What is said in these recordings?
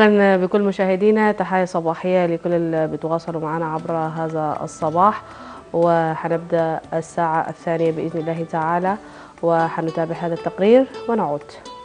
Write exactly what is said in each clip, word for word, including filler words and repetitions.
أهلا بكل مشاهدينا، تحية صباحية لكل اللي بتواصلوا معنا عبر هذا الصباح. وحنبدأ الساعة الثانية بإذن الله تعالى، وحنتابع هذا التقرير ونعود.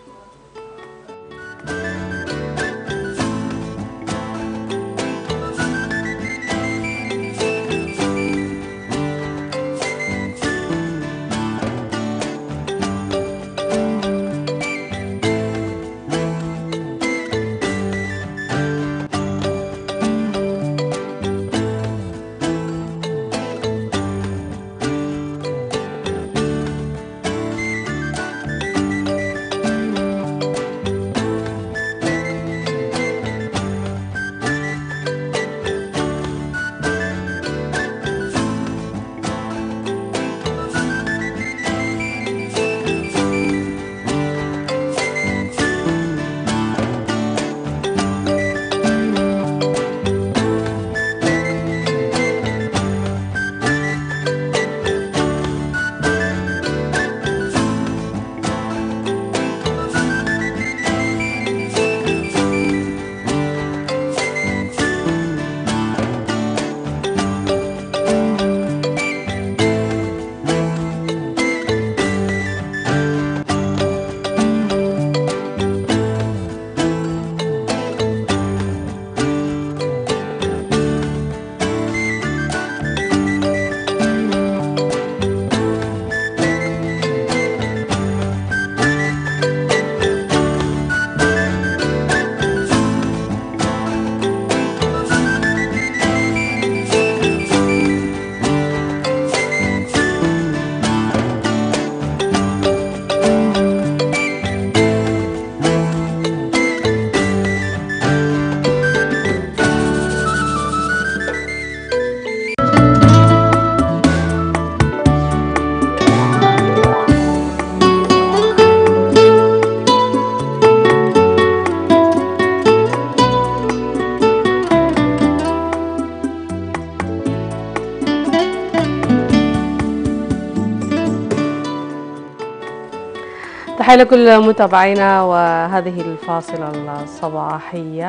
تحية لكل متابعينا، وهذه الفاصلة الصباحية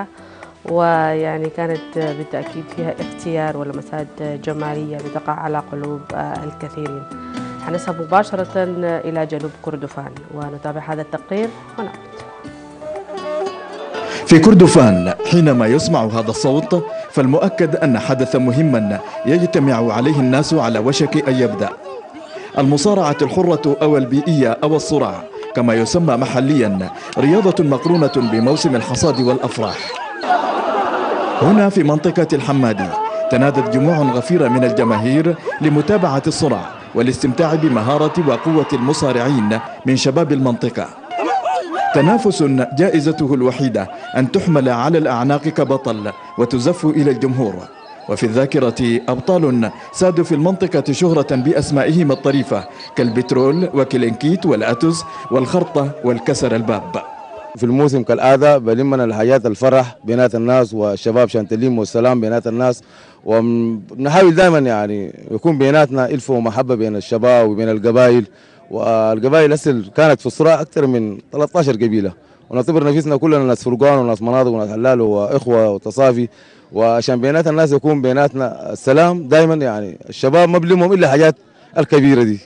ويعني كانت بالتأكيد فيها اختيار ولمسات جمالية بتقع على قلوب الكثيرين. حنذهب مباشرة إلى جنوب كردفان ونتابع هذا التقرير ونعود. في كردفان حينما يسمع هذا الصوت فالمؤكد أن حدثا مهما يجتمع عليه الناس على وشك أن يبدأ. المصارعة الحرة أو البيئية أو الصراع كما يسمى محليا، رياضة مقرونة بموسم الحصاد والأفراح. هنا في منطقة الحمادي تنادت جموع غفيرة من الجماهير لمتابعة الصراع والاستمتاع بمهارة وقوة المصارعين من شباب المنطقة. تنافس جائزته الوحيدة أن تحمل على الأعناق كبطل وتزف إلى الجمهور. وفي الذاكرة أبطال سادوا في المنطقة شهرة بأسمائهم الطريفة كالبترول وكلينكيت والأتوس والخرطة والكسر الباب. في الموسم كالعادة بلمنا الحياة الفرح بينات الناس والشباب شانتليم والسلام بينات الناس، ونحاول دائما يعني يكون بيناتنا ألفة ومحبة بين الشباب وبين القبائل. والقبائل هسه كانت في الصراع أكثر من ثلاثة عشر قبيلة، ونعتبر نفسنا كلنا ناس فرقان وناس مناطق وناس حلال وإخوة وتصافي، وعشان بينات الناس يكون بيناتنا السلام دائما. يعني الشباب ما بلمهم إلا حاجات الكبيرة دي.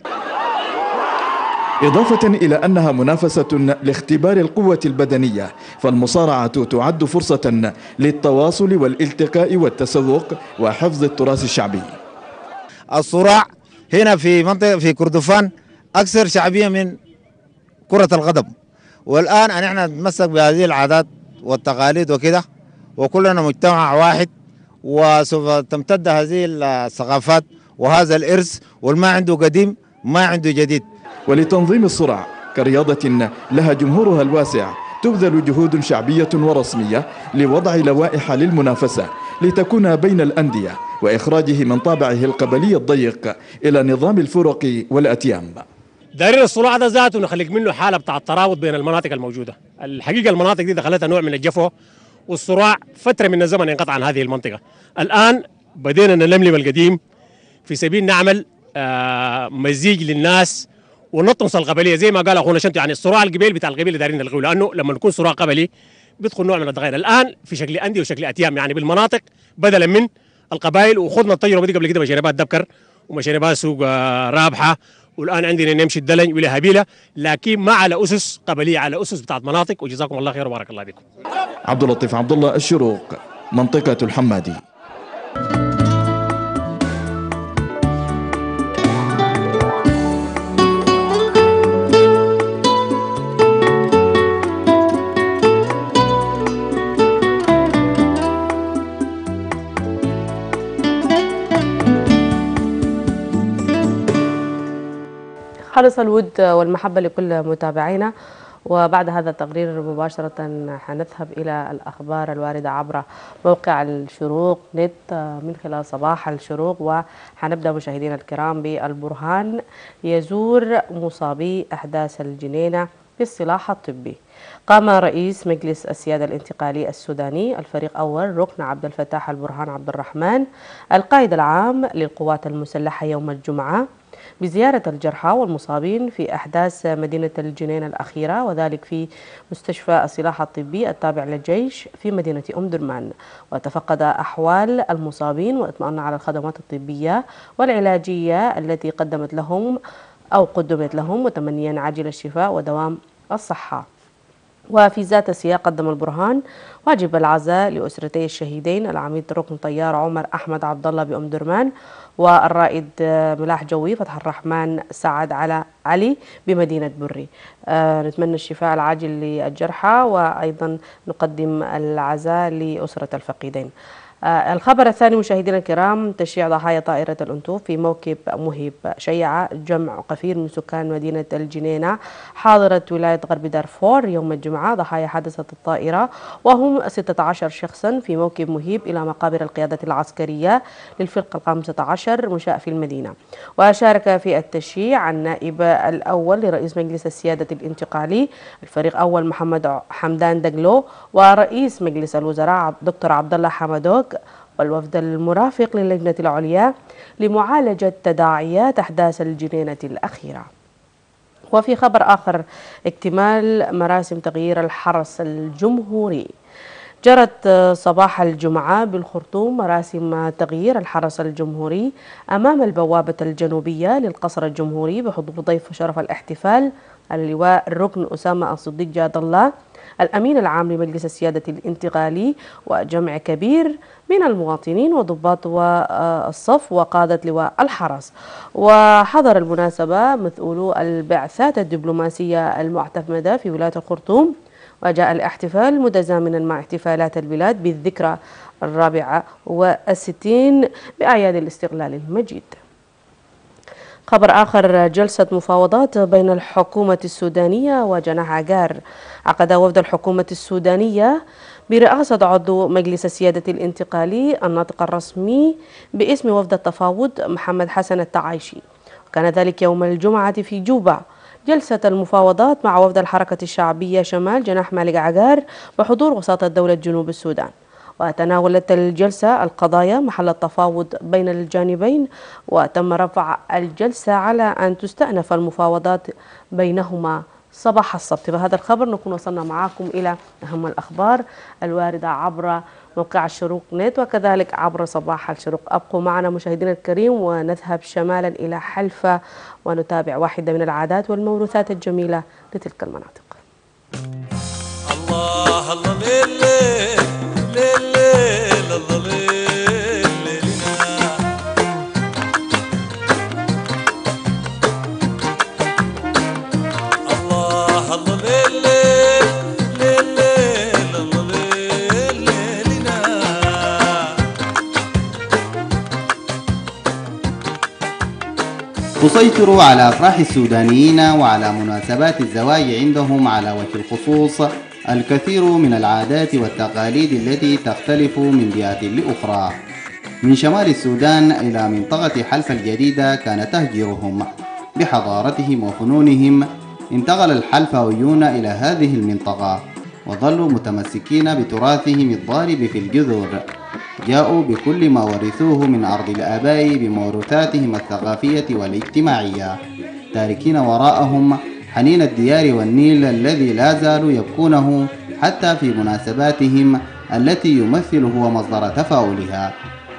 إضافة إلى أنها منافسة لاختبار القوة البدنية، فالمصارعة تعد فرصة للتواصل والالتقاء والتسوق وحفظ التراث الشعبي. الصراع هنا في منطقة في كردفان أكثر شعبية من كرة القدم، والآن نحن نتمسك بهذه العادات والتقاليد وكده، وكلنا مجتمع واحد، وسوف تمتد هذه الثقافات وهذا الإرث، والما عنده قديم ما عنده جديد. ولتنظيم الصراع كرياضة لها جمهورها الواسع تبذل جهود شعبية ورسمية لوضع لوائح للمنافسة لتكون بين الأندية وإخراجه من طابعه القبلي الضيق إلى نظام الفرق والأتيام. دايرين الصراع ده ذاته نخلق منه حالة بتاع الترابط بين المناطق الموجودة. الحقيقة المناطق دي دخلتها نوع من الجفو، والصراع فترة من الزمن انقطع عن هذه المنطقة. الآن بدينا نلملم القديم في سبيل نعمل آه مزيج للناس ونطمس القبلية زي ما قال أخونا شنتو. يعني الصراع القبيل بتاع القبيلة دايرين نلغوه، لأنه لما نكون صراع قبلي بيدخل نوع من التغير الان في شكل انديه وشكل اتيام، يعني بالمناطق بدلا من القبائل. وخذنا التجربه دي قبل كده مشاربات دبكر ومشاربات سوق رابحه، والان عندنا نمشي الدلن ولا هبيله، لكن ما على اسس قبليه، على اسس بتاعت مناطق. وجزاكم الله خير وبارك الله بكم. عبد اللطيف عبد الله، الشروق، منطقة الحمادي. خالص الود والمحبة لكل متابعينا. وبعد هذا التقرير مباشرة حنذهب إلى الأخبار الواردة عبر موقع الشروق نت من خلال صباح الشروق. وحنبدأ مشاهدينا الكرام بالبرهان يزور مصابي أحداث الجنينة في السلاح الطبي. قام رئيس مجلس السيادة الانتقالي السوداني الفريق أول ركن عبد الفتاح البرهان عبد الرحمن القائد العام للقوات المسلحة يوم الجمعة بزيارة الجرحى والمصابين في أحداث مدينة الجنين الأخيرة، وذلك في مستشفى السلاح الطبي التابع للجيش في مدينة أم درمان، وتفقد أحوال المصابين واطمأن على الخدمات الطبية والعلاجية التي قدمت لهم أو قدمت لهم، متمنيا عاجل الشفاء ودوام الصحة. وفي ذات السياق قدم البرهان واجب العزاء لأسرتي الشهيدين العميد ركن طيار عمر أحمد عبد الله بأم درمان والرائد ملاح جوي فتح الرحمن سعد على علي بمدينة بري. آه نتمنى الشفاء العاجل للجرحى وأيضا نقدم العزاء لأسرة الفقيدين. آه الخبر الثاني مشاهدينا الكرام، تشييع ضحايا طائرة الأنتوف في موكب مهيب. شيع جمع كثير من سكان مدينة الجنينة حاضرة ولاية غرب دارفور يوم الجمعة ضحايا حادثة الطائرة، وهم ستة عشر شخصا في موكب مهيب إلى مقابر القيادة العسكرية للفرقة الخامسة عشر منشأة في المدينة. وشارك في التشييع النائب الأول لرئيس مجلس السيادة الانتقالي الفريق أول محمد حمدان دقلو ورئيس مجلس الوزراء دكتور عبد الله حمدوك والوفد المرافق للجنة العليا لمعالجة تداعيات أحداث الجنينة الأخيرة. وفي خبر آخر، اكتمال مراسم تغيير الحرس الجمهوري. جرت صباح الجمعة بالخرطوم مراسم تغيير الحرس الجمهوري أمام البوابة الجنوبية للقصر الجمهوري بحضور ضيف شرف الاحتفال اللواء الركن أسامة الصديق جاد الله الأمين العام لمجلس السيادة الانتقالي وجمع كبير من المواطنين وضباط والصف وقادة لواء الحرس. وحضر المناسبة مسؤولو البعثات الدبلوماسية المعتمدة في ولاية الخرطوم، وجاء الاحتفال متزامنا مع احتفالات البلاد بالذكرى الرابعة والستين بأعياد الاستقلال المجيد. خبر آخر، جلسة مفاوضات بين الحكومة السودانية وجناح عقار. عقد وفد الحكومة السودانية برئاسة عضو مجلس السيادة الانتقالي الناطق الرسمي باسم وفد التفاوض محمد حسن التعايشي، وكان ذلك يوم الجمعة في جوبا جلسة المفاوضات مع وفد الحركة الشعبية شمال جناح مالك عقار بحضور وساطة دولة جنوب السودان. وتناولت الجلسة القضايا محل التفاوض بين الجانبين، وتم رفع الجلسة على أن تستأنف المفاوضات بينهما صباح السبت. بهذا الخبر نكون وصلنا معكم إلى أهم الأخبار الواردة عبر موقع الشروق نت وكذلك عبر صباح الشروق. أبقوا معنا مشاهدينا الكريم ونذهب شمالا إلى حلفة ونتابع واحدة من العادات والموروثات الجميلة لتلك المناطق. الله الله ليلي ليلي الله ليلي الله الله ليلي ليلي الله ليلي تسيطر على أفراح السودانيين وعلى مناسبات الزواج عندهم على وجه الخصوص الكثير من العادات والتقاليد التي تختلف من جهة لأخرى. من شمال السودان إلى منطقة حلفة الجديدة كان تهجيرهم بحضارتهم وفنونهم. انتقل الحلفاويون إلى هذه المنطقة وظلوا متمسكين بتراثهم الضارب في الجذور. جاءوا بكل ما ورثوه من أرض الآباء بموروثاتهم الثقافية والاجتماعية، تاركين وراءهم حنين الديار والنيل الذي لا زالوا يبكونه حتى في مناسباتهم التي يمثل هو مصدر تفاؤلها.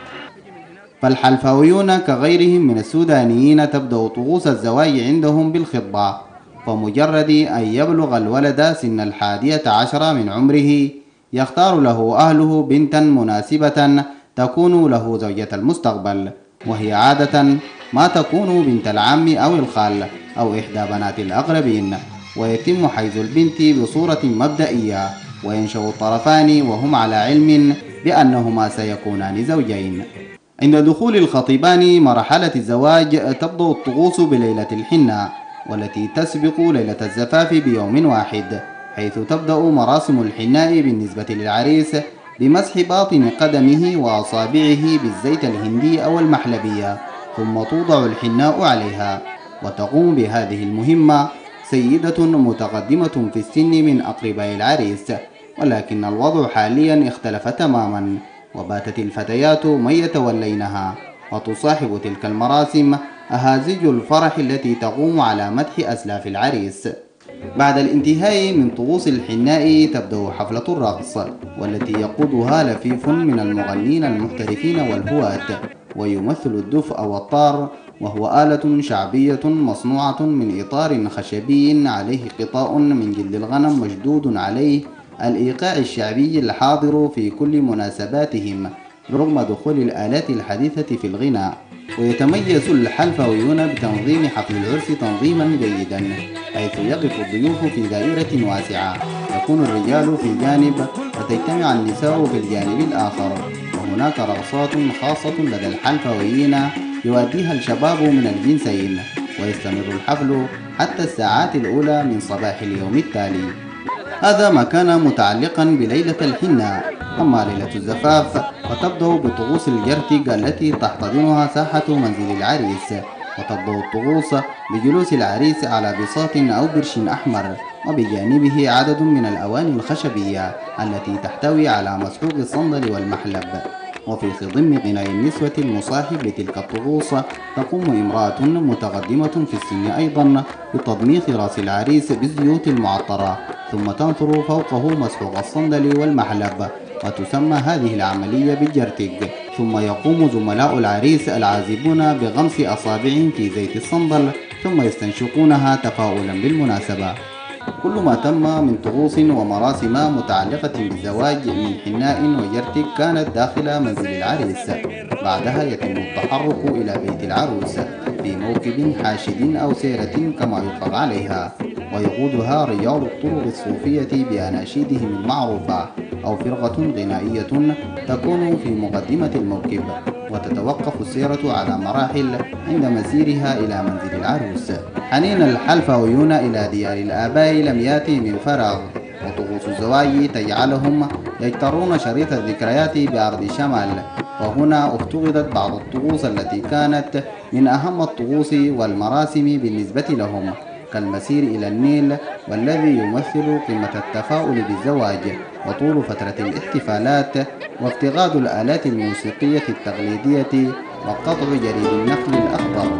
فالحلفاويون كغيرهم من السودانيين تبدأ طقوس الزواج عندهم بالخطبة، فمجرد أن يبلغ الولد سن الحادية عشر من عمره يختار له أهله بنتا مناسبة تكون له زوجة المستقبل، وهي عادة ما تكون بنت العم أو الخال أو إحدى بنات الأقربين، ويتم حيز البنت بصورة مبدئية، وينشأ الطرفان وهم على علم بأنهما سيكونان زوجين. عند دخول الخطيبان مرحلة الزواج تبدأ الطقوس بليلة الحنة، والتي تسبق ليلة الزفاف بيوم واحد، حيث تبدأ مراسم الحناء بالنسبة للعريس بمسح باطن قدمه وأصابعه بالزيت الهندي أو المحلبية، ثم توضع الحناء عليها. وتقوم بهذه المهمة سيدة متقدمة في السن من أقرباء العريس، ولكن الوضع حاليا اختلف تماما، وباتت الفتيات من يتولينها، وتصاحب تلك المراسم أهازيج الفرح التي تقوم على مدح أسلاف العريس. بعد الانتهاء من طقوس الحناء تبدأ حفلة الرقص، والتي يقودها لفيف من المغنين المحترفين والهواة، ويمثل الدف أو الطار، وهو آلة شعبية مصنوعة من إطار خشبي عليه غطاء من جلد الغنم مشدود عليه الإيقاع الشعبي الحاضر في كل مناسباتهم رغم دخول الآلات الحديثة في الغناء. ويتميز الحلفاويون بتنظيم حفل العرس تنظيما جيدا، حيث يقف الضيوف في دائرة واسعة، يكون الرجال في جانب وتجتمع النساء في الجانب الآخر، وهناك رقصات خاصة لدى الحلفاويين يؤديها الشباب من الجنسين، ويستمر الحفل حتى الساعات الأولى من صباح اليوم التالي. هذا ما كان متعلقا بليلة الحناء. أما ليلة الزفاف فتبدأ بطقوس الجرتق التي تحتضنها ساحة منزل العريس، وتبدأ الطقوس بجلوس العريس على بساط أو برش أحمر، وبجانبه عدد من الأواني الخشبية التي تحتوي على مسحوق الصندل والمحلب. وفي ضمن غناء النسوة المصاحب لتلك الطقوس تقوم امرأة متقدمة في السن أيضا بتضميخ رأس العريس بالزيوت المعطرة، ثم تنثر فوقه مسحوق الصندل والمحلب، وتسمى هذه العملية بالجرتق. ثم يقوم زملاء العريس العازبون بغمس أصابعهم في زيت الصندل، ثم يستنشقونها تفاؤلا بالمناسبة. كل ما تم من طقوس ومراسم متعلقة بالزواج من حناء وجرتق كانت داخل منزل العريس. بعدها يتم التحرك إلى بيت العروس في موكب حاشد أو سيرة كما يطلق عليها، ويقودها رجال الطرق الصوفية بأناشيدهم المعروفة أو فرقة غنائية تكون في مقدمة الموكب، وتتوقف السيرة على مراحل عند مسيرها إلى منزل العروس. حنين الحلفاويون إلى ديار الآباء لم يأتي من فراغ، وطقوس الزواج تجعلهم يجترون شريط الذكريات بأرض الشمال، وهنا افتقدت بعض الطقوس التي كانت من أهم الطقوس والمراسم بالنسبة لهم، كالمسير إلى النيل، والذي يمثل قمة التفاؤل بالزواج وطول فترة الاحتفالات، وافتقاد الآلات الموسيقية التقليدية، وقطع جريد النخل الأخضر.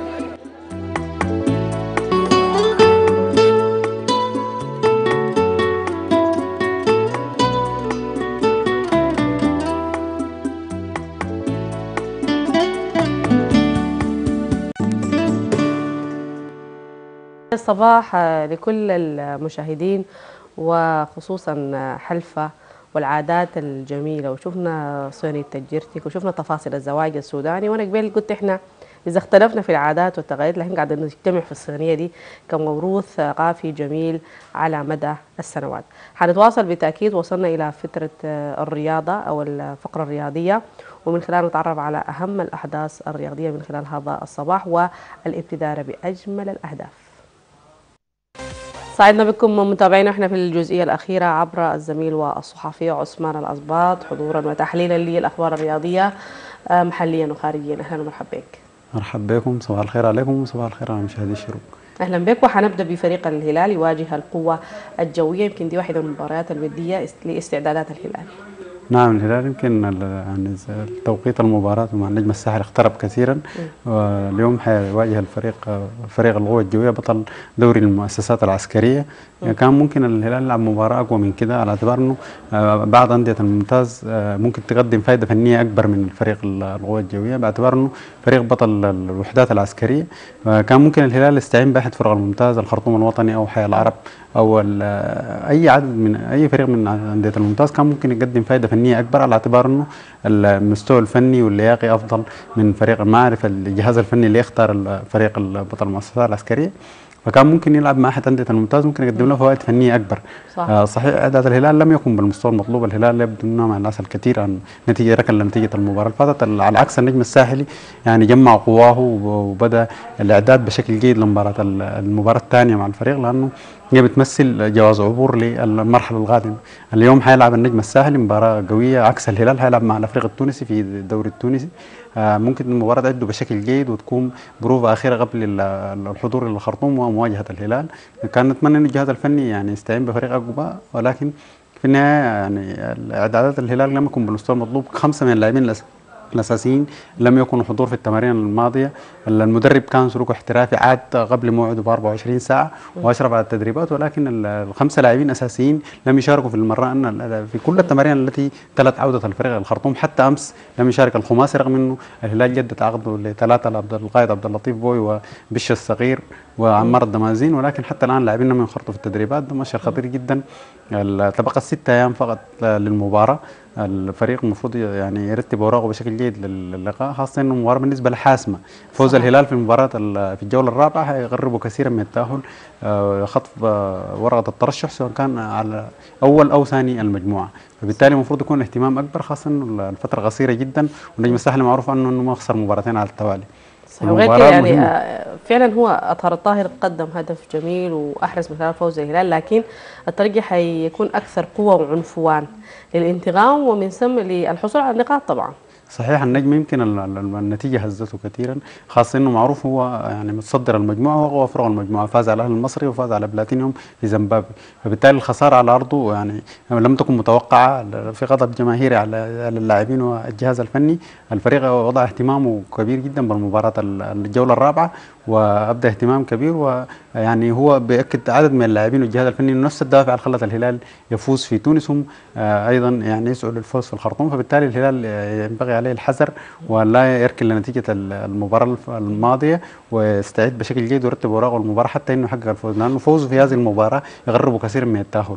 الصباح لكل المشاهدين، وخصوصا حلفة والعادات الجميلة، وشفنا صينية الجرتك وشفنا تفاصيل الزواج السوداني. وانا قبل قلت احنا اذا اختلفنا في العادات والتقاليد لكن قاعدين نجتمع في الصينية دي كموروث ثقافي جميل على مدى السنوات. حنتواصل بالتأكيد، وصلنا إلى فترة الرياضة أو الفقرة الرياضية، ومن خلال نتعرف على أهم الأحداث الرياضية من خلال هذا الصباح والابتدار بأجمل الأهداف. سعدنا بكم متابعينا احنا في الجزئية الأخيرة عبر الزميل والصحفي عثمان الأصباط حضورا وتحليلا للأخبار الرياضية محليا وخارجيا. أهلا ومرحبا بك. مرحبا بكم، صباح الخير عليكم وصباح الخير على مشاهدي الشروق. أهلا بك. وحنبدأ بفريق الهلال يواجه القوة الجوية، يمكن دي واحدة من المباريات الودية لاستعدادات الهلال. نعم الهلال يمكن يعني توقيت المباراة مع النجم الساحلي اقترب كثيرا، واليوم حيواجه الفريق فريق القوى الجوية بطل دوري المؤسسات العسكرية. يعني كان ممكن الهلال يلعب مباراة أقوى من كده، على اعتبار أنه بعض أندية الممتاز ممكن تقدم فائدة فنية أكبر من فريق القوى الجوية، باعتبار أنه فريق بطل الوحدات العسكرية. كان ممكن الهلال يستعين بأحد فرق الممتاز، الخرطوم الوطني أو حي العرب أو أي عدد من أي فريق من أندية الممتاز، كان ممكن يقدم فائدة فنية أكبر، على اعتبار أنه المستوى الفني واللياقي أفضل من فريق المعرفة الجهاز الفني اللي يختار الفريق بطل المؤسسات العسكرية. فكان ممكن يلعب مع احد انديه الممتاز، ممكن يقدم له فوائد فنيه اكبر. صح. آه صحيح اعداد الهلال لم يكن بالمستوى المطلوب، الهلال يبدو انه مع الناس الكثير عن نتيجه ركن لنتيجه المباراه اللي فاتت، على عكس النجم الساحلي يعني جمع قواه وبدا الاعداد بشكل جيد لمباراه المباراه الثانيه مع الفريق، لانه هي بتمثل جواز عبور للمرحله القادمه. اليوم حيلعب النجم الساحلي مباراه قويه، عكس الهلال حيلعب مع الافريقي التونسي في الدوري التونسي. آه ممكن المباراه تعده بشكل جيد وتكون بروفه اخيره قبل الحضور للخرطوم ومواجهه الهلال. كان نتمنى ان الجهاز الفني يعني يستعين بفريق اقوى، ولكن في النهايه يعني اعدادات الهلال لم يكن بالمستوى المطلوب. خمسه من اللاعبين الاساسيين لم يكونوا حضور في التمارين الماضيه، المدرب كان سلوكه احترافي، عاد قبل موعده ب أربعة وعشرين ساعه واشرف على التدريبات، ولكن الخمسه لاعبين اساسيين لم يشاركوا في المره ان في كل التمارين التي تلت عوده الفريق الخرطوم. حتى امس لم يشارك الخماسي، رغم انه الهلال جدد عقده لثلاثه لعبد القائد عبد اللطيف بوي وبش الصغير وعمار الدمازين، ولكن حتى الان اللاعبين لم ينخرطوا في التدريبات. ده مؤشر خطير جدا. تبقى ستة ايام فقط للمباراه، الفريق المفروض يعني يرتب اوراقه بشكل جيد للقاء، خاصه انه المباراه بالنسبه له حاسمه. فوز الهلال في المباراه في الجوله الرابعه هيقربه كثيرا من التاهل، خطف ورقه الترشح سواء كان على اول او ثاني المجموعه، فبالتالي المفروض يكون اهتمام اكبر، خاصه انه الفتره قصيره جدا، والنجم الساحلي معروف عنه انه ما خسر مباراتين على التوالي. وغير كده يعني آه فعلا هو أطهر الطاهر قدم هدف جميل واحرز من خلال فوز الهلال، لكن الطريق حيكون اكثر قوه وعنفوان للانتقام ومن ثم للحصول على النقاط طبعا. صحيح النجم يمكن النتيجه هزته كثيرا، خاصه انه معروف هو يعني متصدر المجموعه وهو فرق المجموعه، فاز على الاهلي المصري وفاز على بلاتينيوم في زيمبابوي، فبالتالي الخساره على ارضه يعني لم تكن متوقعه، في غضب جماهيري على اللاعبين والجهاز الفني. الفريق وضع اهتمامه كبير جدا بالمباراه الجوله الرابعه، وابدا اهتمام كبير، ويعني هو بياكد عدد من اللاعبين والجهاز الفني انه نفس الدافع اللي خلت الهلال يفوز في تونس هم ايضا يعني يسعوا للفوز في الخرطوم، فبالتالي الهلال ينبغي عليه الحذر ولا يركن لنتيجه المباراه الماضيه، ويستعد بشكل جيد ويرتب اوراقه المباراه حتى انه يحقق الفوز، لانه فوزه في هذه المباراه يقربه كثير من التاهل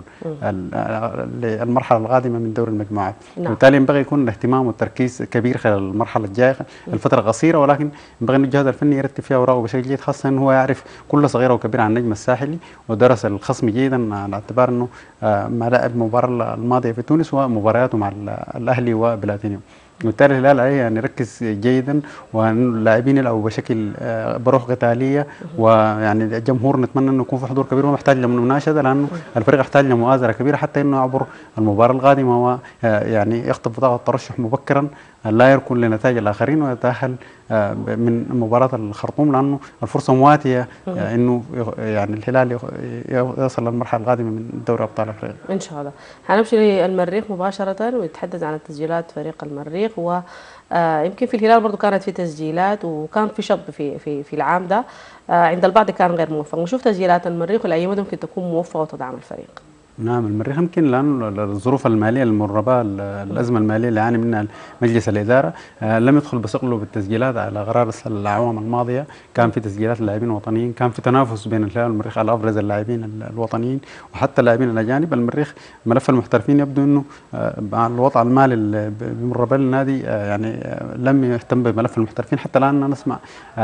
للمرحله القادمه من دوري المجموعات. نعم. وبالتالي ينبغي يكون الاهتمام والتركيز كبير خلال المرحله الجايه، الفتره قصيره، ولكن ينبغي ان الجهاز الفني يرتب فيها اوراقه بشكل جيد، خاصه انه هو يعرف كل صغيره وكبيره عن النجم الساحلي ودرس الخصم جيدا، على اعتبار انه ما لعب المباراه الماضيه في تونس ومبارياته مع الاهلي وبلاتينيوم. وبالتالي الهلال عليه يعني يركز جيدا، واللاعبين يلعبوا بشكل بروح قتاليه، ويعني الجمهور نتمنى انه يكون في حضور كبير، وما يحتاج لمناشده، لانه الفريق يحتاج لمؤازره كبيره حتى انه يعبر المباراه القادمه ويعني يخطف بطاقه الترشح مبكرا، لا يركن لنتائج الاخرين ويتاهل من مباراه الخرطوم، لانه الفرصه مواتيه انه يعني الهلال يصل للمرحله القادمه من دوري ابطال افريقيا. ان شاء الله. هنمشي للمريخ مباشره ونتحدث عن تسجيلات فريق المريخ، ويمكن في الهلال برضه كانت في تسجيلات وكان في شط في في في العام ده، عند البعض كان غير موفق. نشوف تسجيلات المريخ والايام ممكن تكون موفقه وتدعم الفريق. نعم المريخ يمكن لأنه الظروف المالية المرة بها، الأزمة المالية اللي يعاني منها مجلس الإدارة، لم يدخل بثقله بالتسجيلات على غرار الأعوام الماضية. كان في تسجيلات اللاعبين الوطنيين، كان في تنافس بين الهلال والمريخ على أبرز اللاعبين الوطنيين وحتى اللاعبين الأجانب. المريخ ملف المحترفين يبدو أنه مع الوضع المالي اللي بمر به النادي يعني لم يهتم بملف المحترفين، حتى الآن نسمع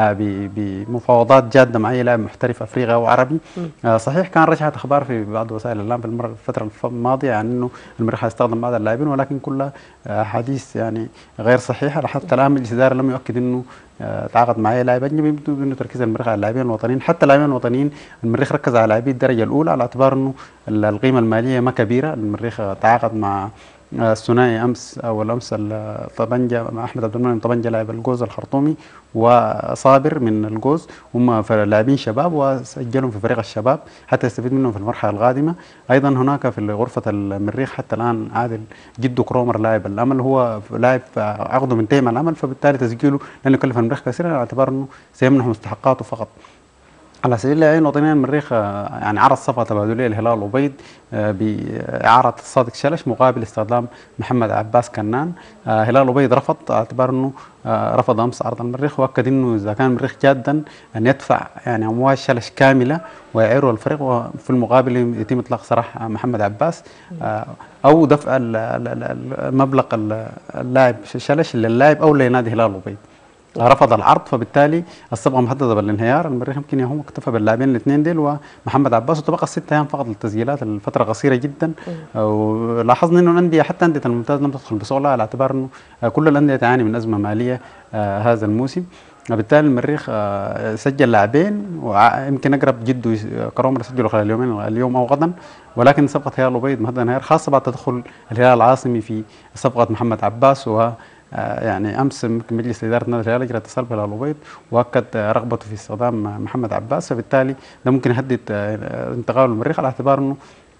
بمفاوضات جادة مع أي لاعب محترف أفريقي أو عربي. صحيح كان رجعت أخبار في بعض وسائل الإعلام في الفترة الماضية عن انه المريخ هيستخدم بعض اللاعبين، ولكن كلها احاديث يعني غير صحيحة. حتى الان مجلس الإدارة لم يؤكد انه تعاقد مع اي لاعب اجنبي، يبدو انه تركيز المريخ على اللاعبين الوطنيين. حتى اللاعبين الوطنيين المريخ ركز على لاعبي الدرجة الأولى على اعتبار انه القيمة المالية ما كبيرة. المريخ تعاقد مع الثنائي امس او الامس طبنجه مع احمد عبد المنعم طبنجه لاعب الجوز الخرطومي وصابر من الجوز، هم لاعبين شباب وسجلهم في فريق الشباب حتى يستفيد منهم في المرحله القادمه. ايضا هناك في غرفه المريخ حتى الان عادل جدو كرومر لاعب الامل، هو لاعب عقده منتهي مع الامل، فبالتالي تسجيله لن يكلف المريخ كثيرا على اعتبار انه سيمنح مستحقاته فقط. على سبيل العين وطنيا المريخ يعني عرض صفقه تبادليه للهلال الأبيض باعاره صادق شلش مقابل استخدام محمد عباس كنان. هلال الأبيض رفض اعتبار انه رفض امس عرض المريخ، واكد انه اذا كان المريخ جادا ان يدفع يعني اموال شلش كامله ويعيره الفريق، وفي المقابل يتم اطلاق سراح محمد عباس او دفع المبلغ اللاعب شلش للاعب او لنادي هلال الأبيض. رفض العرض، فبالتالي الصفقه محدده بالانهيار. المريخ يمكن هو اكتفى باللاعبين الاثنين ديل ومحمد عباس، وتبقى ست ايام فقط للتسجيلات، الفتره قصيره جدا. ولاحظنا انه الانديه حتى انديه الممتاز لم تدخل بسهوله على اعتبار انه كل الانديه تعاني من ازمه ماليه هذا الموسم. وبالتالي المريخ سجل لاعبين ويمكن اقرب جده كرومر سجلوا خلال اليومين اليوم او غدا، ولكن صفقه هلال الأبيض محدده الانهيار، خاصه بعد تدخل الهلال العاصمي في صفقه محمد عباس. و يعني امس مجلس اداره نادي الهلال اجرى اتصال بهلال الأبيض واكد رغبته في استخدام محمد عباس، فبالتالي ده ممكن يهدد انتقال المريخ على اعتبار انه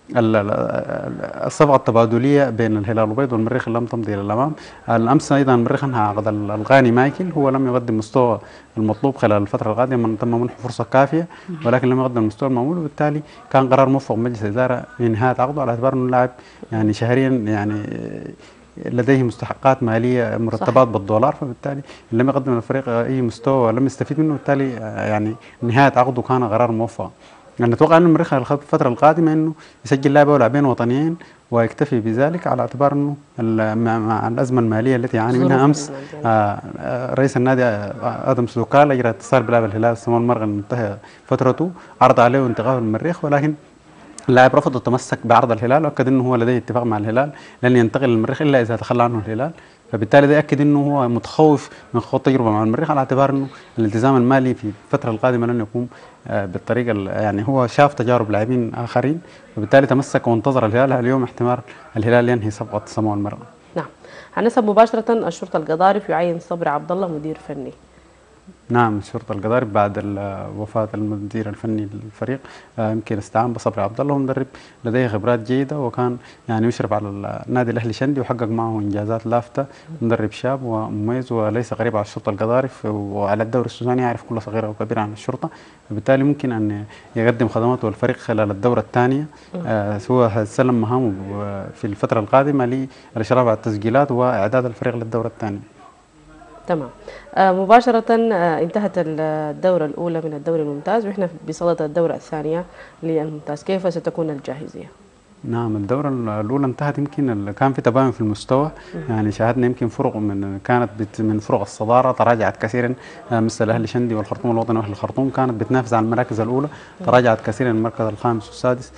الصفقه التبادليه بين الهلال الأبيض والمريخ لم تمضي الى الامام. الامس ايضا المريخ انهى عقد الغاني مايكل، هو لم يقدم مستوى المطلوب خلال الفتره القادمه، من تم منحه فرصه كافيه ولكن لم يقدم المستوى المامول، وبالتالي كان قرار موفق من مجلس الاداره لانهاء عقده على اعتبار انه اللاعب يعني شهريا يعني لديه مستحقات ماليه مرتبات بالدولار، فبالتالي لم يقدم الفريق اي مستوى ولم يستفيد منه، بالتالي يعني نهايه عقده كان قرار موفق. يعني نتوقع ان المريخ الفتره القادمه انه يسجل لاعب او لاعبين وطنيين ويكتفي بذلك، على اعتبار انه مع الازمه الماليه التي يعاني منها امس رئيس النادي ادم سلوكال اجرى اتصال بلاعب الهلال سمون مرغن انتهى فترته، عرض عليه انتقال المريخ، ولكن اللاعب رفض وتمسك بعرض الهلال، واكد انه هو لديه اتفاق مع الهلال لن ينتقل للمريخ الا اذا تخلى عنه الهلال، فبالتالي ده ياكد انه هو متخوف من خوض تجربه مع المريخ على اعتبار انه الالتزام المالي في الفتره القادمه لن يكون بالطريقه يعني هو شاف تجارب لاعبين اخرين، وبالتالي تمسك وانتظر الهلال. اليوم احتمال الهلال ينهي صفقه سمو المرأة. نعم. هنسب مباشره الشرطه القضارف يعين صبري عبد الله مدير فني. نعم، الشرطة القضارف بعد وفاة المدير الفني للفريق يمكن استعان بصبري عبد الله، مدرب لديه خبرات جيدة وكان يعني يشرف على النادي الأهلي شندي وحقق معه إنجازات لافتة، مدرب شاب ومميز وليس غريب على الشرطة القضارف وعلى الدوري السوداني، يعرف كل صغيرة وكبيرة عن الشرطة، فبالتالي ممكن أن يقدم خدماته للفريق خلال الدورة الثانية، سوى سلم مهامه في الفترة القادمة للإشراف على التسجيلات وإعداد الفريق للدورة الثانية. تمام. آه مباشرة آه انتهت الدورة الأولى من الدوري الممتاز وإحنا بصدد الدورة الثانية للممتاز، كيف ستكون الجاهزية؟ نعم، الدورة الأولى انتهت، يمكن كان في تباين في المستوى، يعني شاهدنا يمكن فرق من كانت من فرق الصدارة تراجعت كثيرا، مثل الأهلي شندي والخرطوم الوطني وأهلي الخرطوم كانت بتنافس على المراكز الأولى، تراجعت كثيرا المركز الخامس والسادس،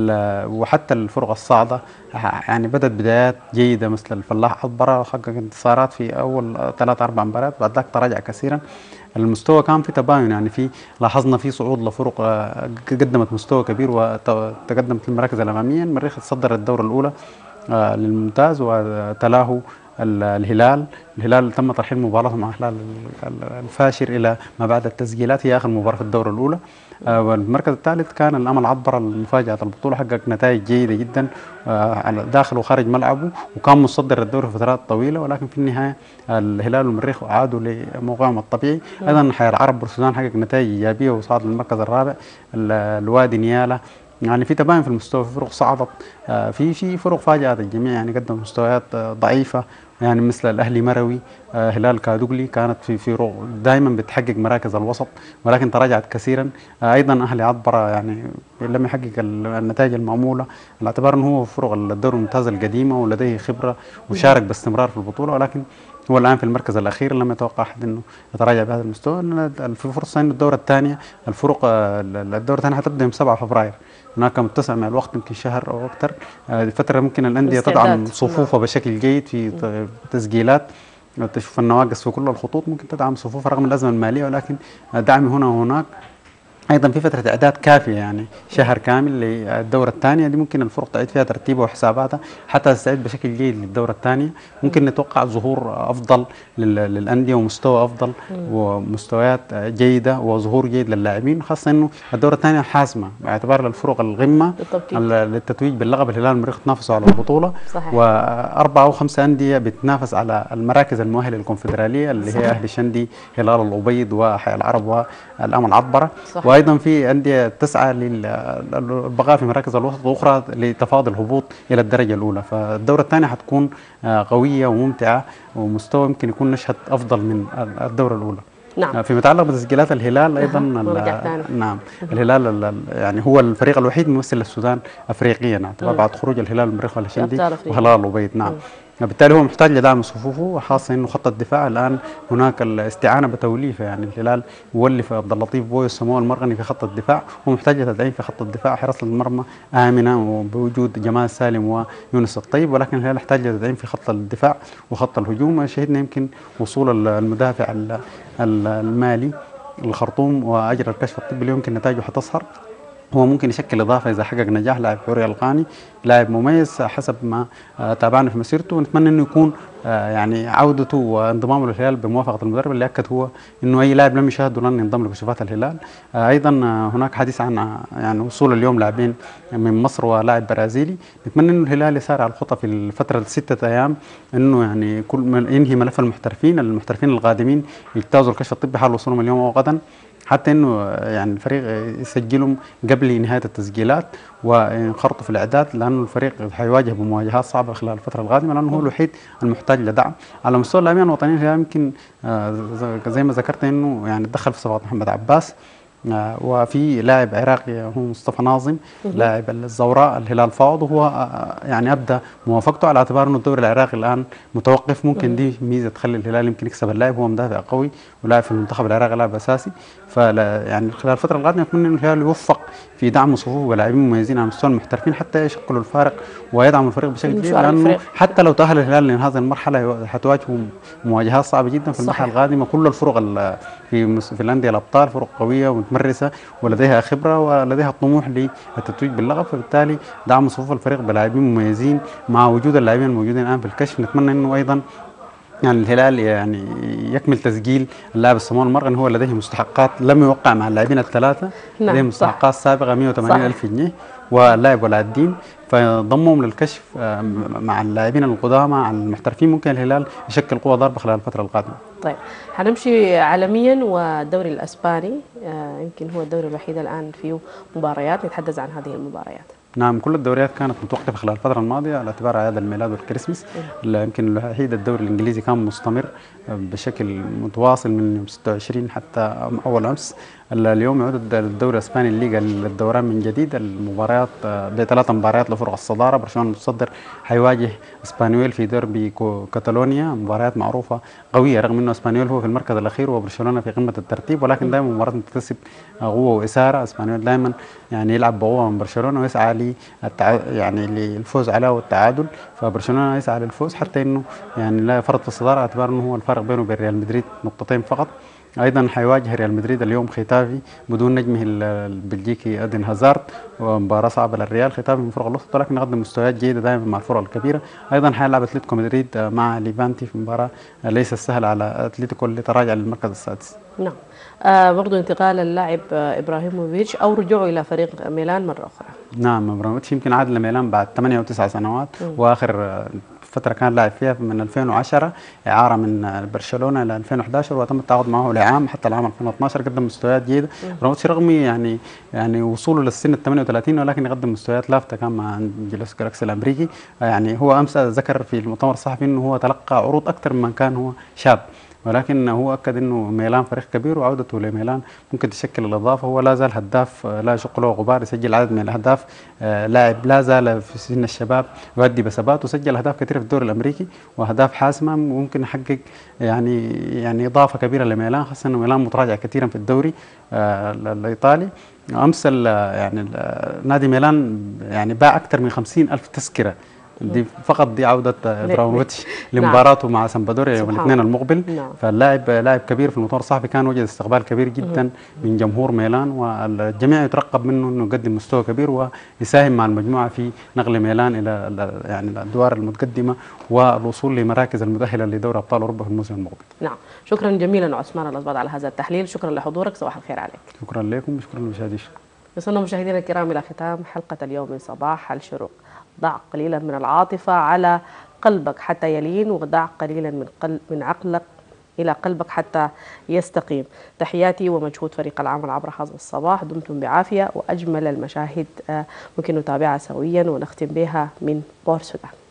وحتى الفرق الصاعدة يعني بدأت بدايات جيدة، مثل الفلاح أضبرة وحقق انتصارات في أول ثلاث أربع مباريات، بعد ذاك تراجع كثيرا. المستوى كان في تباين، يعني في لاحظنا في صعود لفرق قدمت مستوى كبير وتقدمت المراكز الأمامية. المريخ تصدر الدورة الأولى للممتاز وتلاه الهلال، الهلال تم ترحيل مباراته مع الهلال الفاشر إلى ما بعد التسجيلات، هي آخر مباراة في الدورة الأولى. والمركز الثالث كان الأمل عبر المفاجأة البطولة، حقق نتائج جيدة جدا داخل وخارج ملعبه وكان مصدر الدوري فترات طويلة، ولكن في النهاية الهلال والمريخ عادوا لموقعهم الطبيعي. أيضا حياة العرب والسودان حقق نتائج إيجابية وصعد للمركز الرابع. الوادي نيالا يعني في تباين في المستوى، في فرق صعدت، في في فرق فاجأت الجميع، يعني قدم مستويات ضعيفة، يعني مثل الأهلي مروي، هلال كادوغلي كانت في في دائما بتحقق مراكز الوسط ولكن تراجعت كثيرا. ايضا اهلي عطبره يعني لم يحقق النتائج الماموله على اعتبار انه هو فرق الدوري الممتاز القديمه ولديه خبره وشارك باستمرار في البطوله، ولكن هو الان في المركز الاخير، لم يتوقع احد انه يتراجع بهذا المستوى. في فرصه انه الدوره الثانيه الفرق الدوره الثانيه حتبدا يوم سبعة فبراير، هناك متسع من الوقت يمكن شهر او اكثر، فتره ممكن الانديه تدعم صفوفها بشكل جيد في تسجيلات، تشوف النواقص في كل الخطوط ممكن تدعم صفوفها رغم الازمه الماليه، ولكن دعم هنا وهناك ايضا في فتره اعداد كافيه، يعني شهر كامل للدوره الثانيه دي ممكن الفرق تعيد فيها ترتيبها وحساباتها حتى تستعد بشكل جيد للدوره الثانيه. ممكن نتوقع ظهور افضل للانديه ومستوى افضل ومستويات جيده وظهور جيد للاعبين، خاصه انه الدوره الثانيه حاسمه باعتبار الفرق القمه للتتويج باللقب. الهلال والمريخ تنافسوا على البطوله، صحيح. واربعه او خمسه انديه بتنافس على المراكز المؤهله للكونفدراليه اللي هي اهلي شندي، هلال الابيض، وحياه العرب، والامل عطبره. وايضا في انديه تسعى للبقاء في مراكز الوسط واخرى لتفاضل الهبوط الى الدرجه الاولى. فالدوره الثانيه حتكون قويه وممتعه ومستوى يمكن يكون نشهد افضل من الدوره الاولى. نعم. فيما يتعلق بتسجيلات الهلال ايضا نعم الهلال يعني هو الفريق الوحيد ممثل للسودان افريقيا بعد خروج الهلال والمريخ والشندي وهلال الابيض. نعم. بالتالي هو محتاج لدعم صفوفه، وخاصه انه خط الدفاع الان هناك الاستعانه بتوليفه، يعني الهلال يولف عبد اللطيف بوي السمو المرغني في خط الدفاع، ومحتاج لتدعيم في خط الدفاع، حراسه المرمى امنه وبوجود جمال سالم ويونس الطيب، ولكن الهلال يحتاج لتدعيم في خط الدفاع وخط الهجوم. شهدنا يمكن وصول المدافع المالي الخرطوم واجرى الكشف الطبي اليوم، يمكن نتائجه حتظهر. هو ممكن يشكل اضافه اذا حقق نجاح. لاعب حوري القاني لاعب مميز حسب ما تابعنا في مسيرته، ونتمنى انه يكون يعني عودته وانضمامه للهلال بموافقه المدرب اللي اكد هو انه اي لاعب لم يشاهد لن ينضم لكشوفات الهلال. ايضا هناك حديث عن يعني وصول اليوم لاعبين من مصر ولاعب برازيلي. نتمنى انه الهلال يسارع على الخطى في الفتره السته ايام انه يعني كل ينهي ملف المحترفين المحترفين القادمين يجتازوا الكشف الطبي حال وصولهم اليوم او غدا، حتى انه يعني الفريق يسجلهم قبل نهايه التسجيلات وينخرطوا في الاعداد، لانه الفريق حيواجه بمواجهات صعبه خلال الفتره القادمه، لانه هو الوحيد المحتاج لدعم. على مستوى اللاعبين الوطنيين يمكن زي ما ذكرت انه يعني تدخل في صفقه محمد عباس، وفي لاعب عراقي هو مصطفى ناظم لاعب الزوراء الهلال فاوض، وهو يعني ابدا موافقته على اعتبار انه الدوري العراقي الان متوقف. ممكن دي ميزه تخلي الهلال يمكن يكسب اللاعب، هو مدافع قوي ولاعب في المنتخب العراقي لاعب اساسي. فلا يعني خلال الفتره القادمه اتمنى انه الهلال يوفق في دعم صفوفه بلاعبين مميزين على مستوى المحترفين حتى يشكلوا الفارق ويدعموا الفريق بشكل جيد، لانه حتى لو تاهل الهلال لهذه المرحله حتواجهوا مواجهات صعبه جدا في المرحله القادمه. كل الفرق في في الانديه الابطال فرق قويه ومتمرسه ولديها خبره ولديها الطموح للتتويج باللقب، فبالتالي دعم صفوف الفريق بلاعبين مميزين مع وجود اللاعبين الموجودين الان في الكشف. نتمنى انه ايضا يعني الهلال يعني يكمل تسجيل اللاعب السمو المرغني، هو لديه مستحقات لم يوقع مع اللاعبين الثلاثه، نعم لديه مستحقات سابقه مئة وثمانين ألف جنيه، واللاعب ولاء الدين، فضمهم للكشف مع اللاعبين القدامى مع المحترفين ممكن الهلال يشكل قوه ضاربه خلال الفتره القادمه. طيب حنمشي عالميا، والدوري الاسباني يمكن هو الدوري الوحيد الان فيه مباريات، نتحدث عن هذه المباريات. نعم كل الدوريات كانت متوقفه خلال الفتره الماضيه على اعتبار اعياد الميلاد والكريسماس، يمكن الوحيد الدوري الانجليزي كان مستمر بشكل متواصل من يوم ستة وعشرين حتى اول امس. اليوم يعود الدوري الاسباني الليغا للدوران من جديد، المباريات بثلاث مباريات لفرق الصداره. برشلونه المتصدر حيواجه اسبانيول في ديربي كاتالونيا، مباريات معروفه قويه رغم انه اسبانيول هو في المركز الاخير وبرشلونه في قمه الترتيب، ولكن دائما مباراه تكتسب قوه واثاره. اسبانيول دائما يعني يلعب بقوه من برشلونه ويسعى لي التع... يعني للفوز عليه والتعادل، فبرشلونه يسعى للفوز حتى انه يعني لا يفرط في الصداره على اعتبار انه هو الفرق بينه وبين ريال مدريد نقطتين فقط. ايضا حيواجه ريال مدريد اليوم ختافي بدون نجمه البلجيكي ادن هازارد، ومباراه صعبه للريال. ختافي من فرق الوسط ولكن يقدم مستويات جيده دائما مع الفرق الكبيره. ايضا حيلعب اتلتيكو مدريد مع ليفانتي في مباراه ليس سهله على اتلتيكو اللي تراجع للمركز السادس. نعم آه برضو انتقال اللاعب ابراهيموفيتش او رجوعه الى فريق ميلان مره اخرى. نعم ابراهيموفيتش يمكن عاد لميلان بعد ثمانية وتسع سنوات، م. واخر فترة كان لاعب فيها من ألفين وعشرة إعارة من برشلونة إلى ألفين وأحد عشر، وتم التعاقد معه لعام حتى العام ألفين واثني عشر. قدم مستويات جيدة ابراهيموفيتش رغم يعني يعني وصوله للسن ال ثمانية وثلاثين، ولكن يقدم مستويات لافتة كان مع انجلوس جالاكسي الأمريكي. يعني هو أمس ذكر في المؤتمر الصحفي إنه هو تلقى عروض أكثر من كان هو شاب، ولكن هو اكد انه ميلان فريق كبير وعودته لميلان ممكن تشكل الاضافه. هو لا زال هداف لا يشق له غبار، يسجل عدد من الاهداف، آه لاعب لا زال في سن الشباب يؤدي بثبات، وسجل اهداف كثيره في الدوري الامريكي واهداف حاسمه ممكن يحقق يعني يعني اضافه كبيره لميلان، خاصه انه ميلان متراجع كثيرا في الدوري آه الايطالي. امس يعني نادي ميلان يعني باع اكثر من خمسين ألف تذكره دي فقط دي عوده ابراهيموفيتش لمباراته مع سامبدوريا يوم الاثنين المقبل. نعم. فاللاعب لاعب كبير في المؤتمر الصحفي كان وجد استقبال كبير جدا من جمهور ميلان، والجميع يترقب منه انه يقدم مستوى كبير ويساهم مع المجموعه في نقل ميلان الى يعني الادوار المتقدمه والوصول لمراكز المؤهله لدوري ابطال اوروبا في الموسم المقبل. نعم، شكرا جزيلا عثمان الأزباط على هذا التحليل، شكرا لحضورك، صباح الخير عليك. شكرا لكم وشكرا للمشاهدين. وصلنا مشاهدينا الكرام إلى ختام حلقة اليوم من صباح الشروق. ضع قليلا من العاطفة على قلبك حتى يلين، وضع قليلا من قلب من عقلك إلى قلبك حتى يستقيم. تحياتي ومجهود فريق العمل عبر هذا الصباح، دمتم بعافية، وأجمل المشاهد ممكن نتابعها سويا ونختم بها من بور سودان.